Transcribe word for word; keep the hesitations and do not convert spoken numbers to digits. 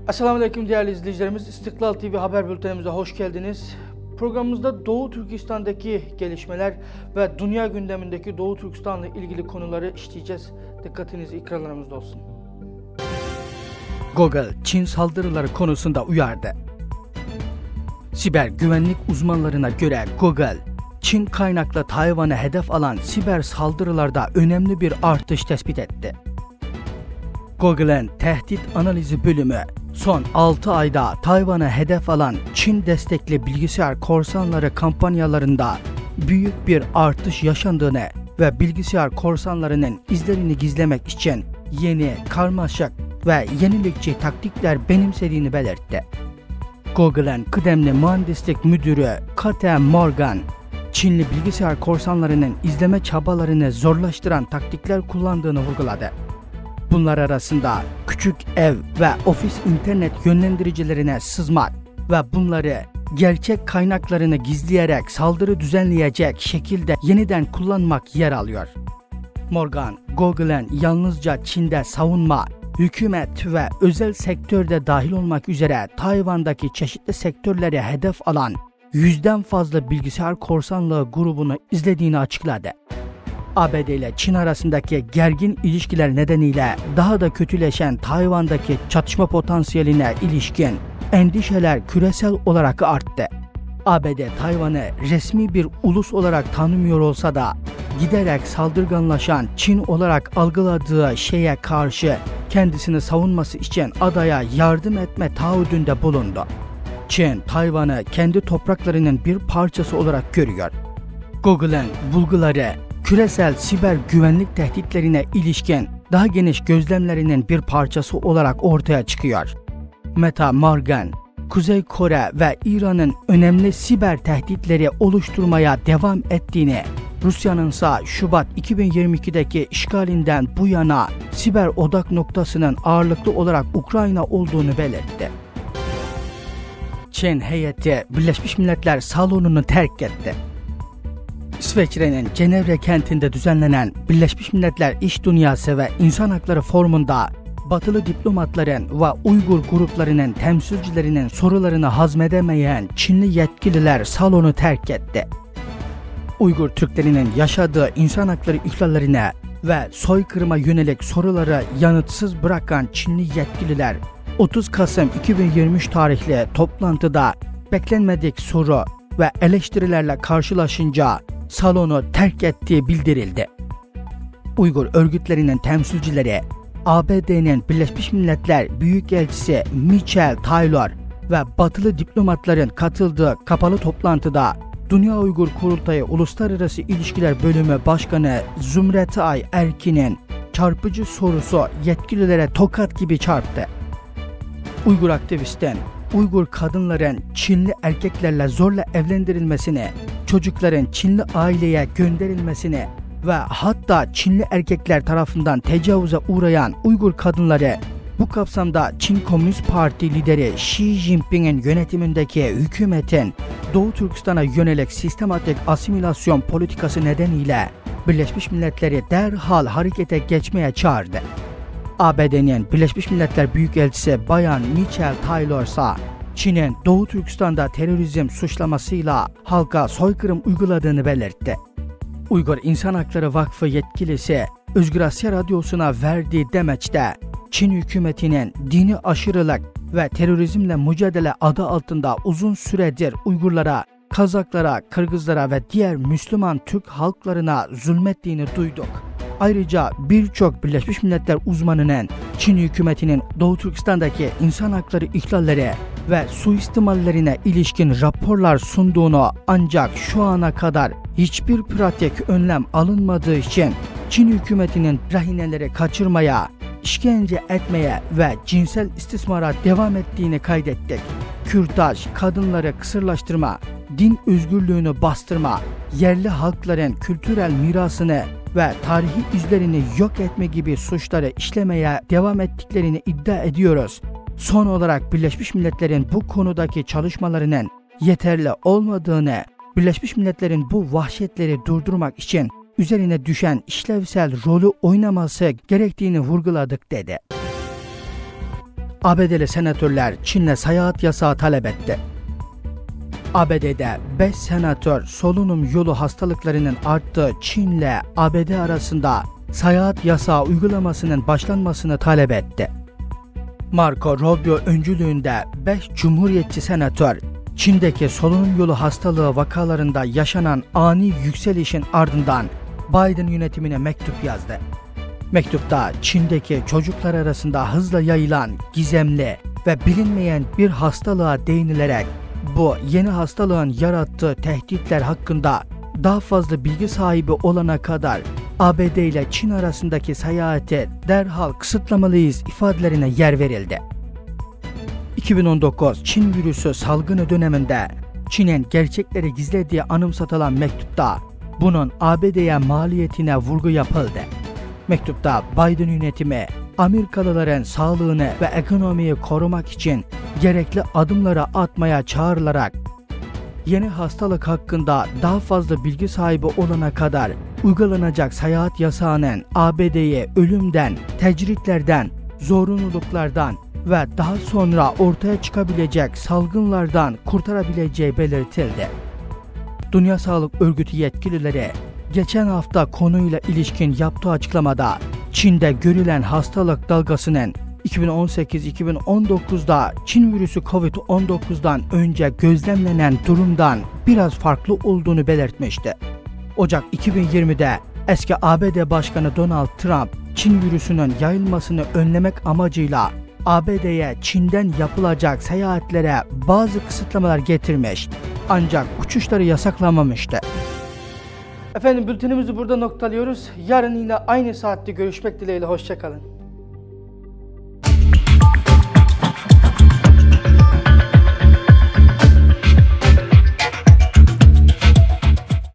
Esselamualeyküm değerli izleyicilerimiz. İstiklal T V haber bültenimize hoş geldiniz. Programımızda Doğu Türkistan'daki gelişmeler ve dünya gündemindeki Doğu Türkistan'la ilgili konuları işleyeceğiz. Dikkatiniz ekranlarımızda olsun. Google, Çin saldırıları konusunda uyardı. Siber güvenlik uzmanlarına göre Google, Çin kaynaklı Tayvan'a hedef alan siber saldırılarda önemli bir artış tespit etti. Google'ın tehdit analizi bölümü, son altı ayda Tayvan'a hedef alan Çin destekli bilgisayar korsanları kampanyalarında büyük bir artış yaşandığını ve bilgisayar korsanlarının izlerini gizlemek için yeni, karmaşık ve yenilikçi taktikler benimsediğini belirtti. Google'ın kıdemli mühendislik müdürü Kate Morgan, Çinli bilgisayar korsanlarının izleme çabalarını zorlaştıran taktikler kullandığını vurguladı. Bunlar arasında küçük ev ve ofis internet yönlendiricilerine sızmak ve bunları gerçek kaynaklarını gizleyerek saldırı düzenleyecek şekilde yeniden kullanmak yer alıyor. Morgan, Google'ın yalnızca Çin'de savunma, hükümet ve özel sektörde dahil olmak üzere Tayvan'daki çeşitli sektörlere hedef alan yüzden fazla bilgisayar korsanlığı grubunu izlediğini açıkladı. A B D ile Çin arasındaki gergin ilişkiler nedeniyle daha da kötüleşen Tayvan'daki çatışma potansiyeline ilişkin endişeler küresel olarak arttı. A B D Tayvan'ı resmi bir ulus olarak tanımıyor olsa da giderek saldırganlaşan Çin olarak algıladığı şeye karşı kendisini savunması için adaya yardım etme taahhüdünde bulundu. Çin, Tayvan'ı kendi topraklarının bir parçası olarak görüyor. Google'ın bulguları, küresel siber güvenlik tehditlerine ilişkin daha geniş gözlemlerinin bir parçası olarak ortaya çıkıyor. Meta Morgan, Kuzey Kore ve İran'ın önemli siber tehditleri oluşturmaya devam ettiğini, Rusya'nın ise Şubat iki bin yirmi ikideki işgalinden bu yana siber odak noktasının ağırlıklı olarak Ukrayna olduğunu belirtti. Çin heyeti Birleşmiş Milletler salonunu terk etti. İsveç'in Cenevre kentinde düzenlenen Birleşmiş Milletler İş Dünyası ve İnsan Hakları Forumu'nda batılı diplomatların ve Uygur gruplarının temsilcilerinin sorularını hazmedemeyen Çinli yetkililer salonu terk etti. Uygur Türklerinin yaşadığı insan hakları ihlallerine ve soykırıma yönelik soruları yanıtsız bırakan Çinli yetkililer otuz Kasım iki bin yirmi üç tarihli toplantıda beklenmedik soru ve eleştirilerle karşılaşınca salonu terk ettiği bildirildi. Uygur örgütlerinin temsilcileri, A B D'nin Birleşmiş Milletler Büyükelçisi Michelle Taylor ve batılı diplomatların katıldığı kapalı toplantıda Dünya Uygur Kurultayı Uluslararası İlişkiler Bölümü Başkanı Zümretay Erkin'in çarpıcı sorusu yetkililere tokat gibi çarptı. Uygur aktivistin, Uygur kadınların Çinli erkeklerle zorla evlendirilmesini, çocukların Çinli aileye gönderilmesini ve hatta Çinli erkekler tarafından tecavüze uğrayan Uygur kadınları, bu kapsamda Çin Komünist Parti lideri Xi Jinping'in yönetimindeki hükümetin Doğu Türkistan'a yönelik sistematik asimilasyon politikası nedeniyle Birleşmiş Milletler'i derhal harekete geçmeye çağırdı. A B D'nin Birleşmiş Milletler Büyükelçisi Bayan Michelle Taylor ise Çin'in Doğu Türkistan'da terörizm suçlamasıyla halka soykırım uyguladığını belirtti. Uygur İnsan Hakları Vakfı yetkilisi Özgür Asya Radyosu'na verdiği demeçte Çin hükümetinin dini aşırılık ve terörizmle mücadele adı altında uzun süredir Uygurlara, Kazaklara, Kırgızlara ve diğer Müslüman Türk halklarına zulmettiğini duyduk. Ayrıca birçok Birleşmiş Milletler uzmanının Çin hükümetinin Doğu Türkistan'daki insan hakları ihlalleri ve suistimallerine ilişkin raporlar sunduğunu, ancak şu ana kadar hiçbir pratik önlem alınmadığı için Çin hükümetinin rehineleri kaçırmaya, işkence etmeye ve cinsel istismara devam ettiğini kaydettik. Kürtaj, kadınları kısırlaştırma, din özgürlüğünü bastırma, yerli halkların kültürel mirasını ve tarihi izlerini yok etme gibi suçları işlemeye devam ettiklerini iddia ediyoruz. Son olarak Birleşmiş Milletler'in bu konudaki çalışmalarının yeterli olmadığını, Birleşmiş Milletler'in bu vahşetleri durdurmak için üzerine düşen işlevsel rolü oynaması gerektiğini vurguladık dedi. A B D'li senatörler Çin'le seyahat yasağı talep etti. A B D'de beş senatör solunum yolu hastalıklarının arttığı Çin'le A B D arasında seyahat yasağı uygulamasının başlanmasını talep etti. Marco Rubio öncülüğünde beş cumhuriyetçi senatör, Çin'deki solunum yolu hastalığı vakalarında yaşanan ani yükselişin ardından Biden yönetimine mektup yazdı. Mektupta Çin'deki çocuklar arasında hızla yayılan gizemli ve bilinmeyen bir hastalığa değinilerek bu yeni hastalığın yarattığı tehditler hakkında daha fazla bilgi sahibi olana kadar A B D ile Çin arasındaki seyahati derhal kısıtlamalıyız ifadelerine yer verildi. iki bin on dokuz Çin virüsü salgını döneminde Çin'in gerçekleri gizlediği anımsatılan mektupta bunun A B D'ye maliyetine vurgu yapıldı. Mektupta Biden yönetimi Amerikalıların sağlığını ve ekonomiyi korumak için gerekli adımları atmaya çağrılarak yeni hastalık hakkında daha fazla bilgi sahibi olana kadar uygulanacak seyahat yasağının A B D'yi ölümden, tecritlerden, zorunluluklardan ve daha sonra ortaya çıkabilecek salgınlardan kurtarabileceği belirtildi. Dünya Sağlık Örgütü yetkilileri geçen hafta konuyla ilişkin yaptığı açıklamada Çin'de görülen hastalık dalgasının iki bin on sekiz iki bin on dokuzda Çin virüsü Covid on dokuzdan önce gözlemlenen durumdan biraz farklı olduğunu belirtmişti. Ocak iki bin yirmide eski A B D Başkanı Donald Trump, Çin virüsünün yayılmasını önlemek amacıyla A B D'ye Çin'den yapılacak seyahatlere bazı kısıtlamalar getirmiş, ancak uçuşları yasaklamamıştı. Efendim, bültenimizi burada noktalıyoruz. Yarın yine aynı saatte görüşmek dileğiyle, hoşça kalın.